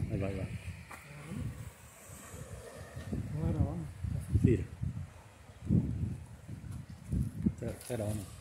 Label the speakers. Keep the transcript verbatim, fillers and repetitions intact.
Speaker 1: Vai, vai, vai.
Speaker 2: Não era lá.
Speaker 1: Vira. Tá, era lá, não.